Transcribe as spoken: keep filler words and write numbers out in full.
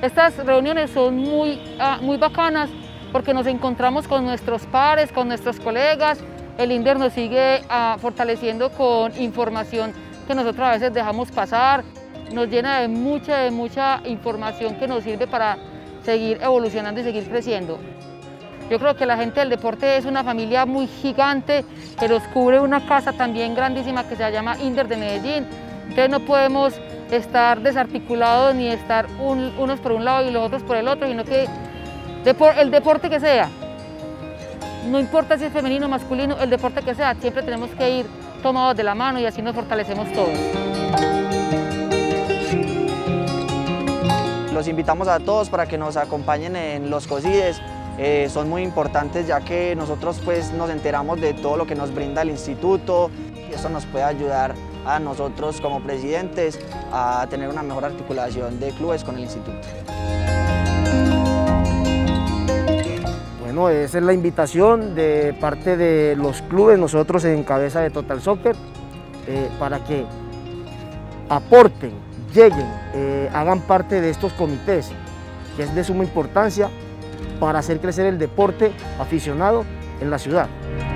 Estas reuniones son muy, uh, muy bacanas porque nos encontramos con nuestros pares, con nuestros colegas. El INDER nos sigue uh, fortaleciendo con información que nosotros a veces dejamos pasar. Nos llena de mucha, de mucha información que nos sirve para seguir evolucionando y seguir creciendo. Yo creo que la gente del deporte es una familia muy gigante que nos cubre una casa también grandísima que se llama INDER de Medellín. Entonces no podemos estar desarticulados ni estar un, unos por un lado y los otros por el otro, sino que el deporte que sea, no importa si es femenino o masculino, el deporte que sea, siempre tenemos que ir tomados de la mano y así nos fortalecemos todos. Los invitamos a todos para que nos acompañen en los COSIDES. Eh, son muy importantes ya que nosotros pues, nos enteramos de todo lo que nos brinda el instituto y eso nos puede ayudar a nosotros como presidentes a tener una mejor articulación de clubes con el instituto. Bueno, esa es la invitación de parte de los clubes, nosotros en cabeza de Total Soccer, eh, para que aporten, lleguen, eh, hagan parte de estos comités, que es de suma importancia para hacer crecer el deporte aficionado en la ciudad.